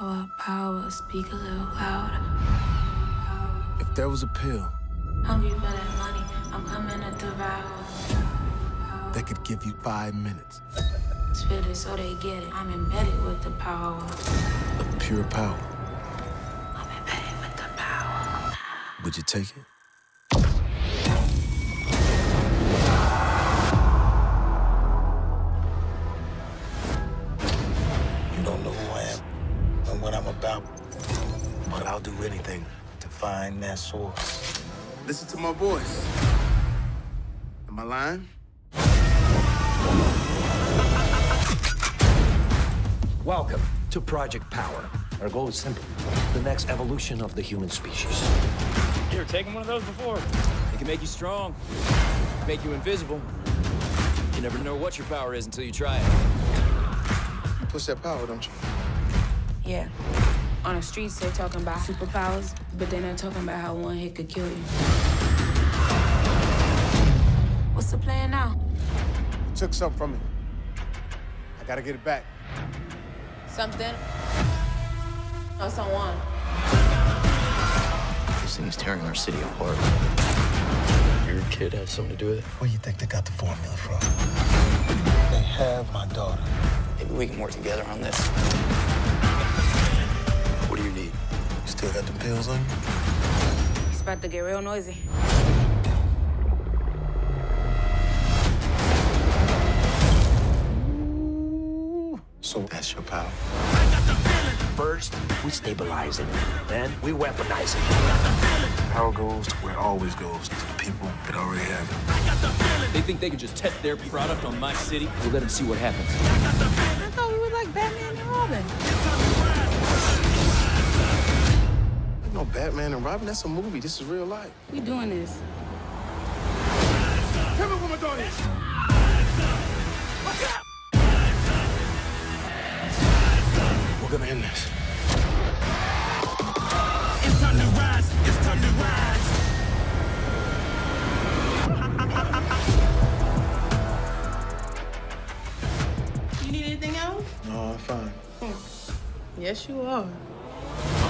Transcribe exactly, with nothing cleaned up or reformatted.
Power, power, speak a little louder. If there was a pill Hungry for that money, I'm coming to devour. that could give you five minutes Spit it so they get it. I'm embedded with the power. of pure power, I'm embedded with the power. would you take it? You don't know who I am and what I'm about, but I'll do anything to find that source. Listen to my voice. Am I lying? Welcome to Project Power. Our goal is simple: the next evolution of the human species. You ever taken one of those before? It can make you strong, make you invisible. You never know what your power is until you try it. You push that power, don't you? Yeah. On the streets, they're talking about superpowers, but they're not talking about how one hit could kill you. What's the plan now? You took something from me. I gotta get it back. Something? Or someone? This thing is tearing our city apart. Your kid has something to do with it? Where you think they got the formula from? They have my daughter. Maybe we can work together on this. What do you need? You still got the pills on you? It's about to get real noisy. So that's your power. First, we stabilize it. Then we weaponize it. Power goes to where it always goes, to the people that already have it. They think they can just test their product on my city. We'll let them see what happens. I thought we were like Batman and Robin. Ain't no Batman and Robin. That's a movie. This is real life. We doing this. Tell me what my daughter is. We're gonna end this. It's time to rise. It's time to rise. You need anything else? No, I'm fine. Yes, you are.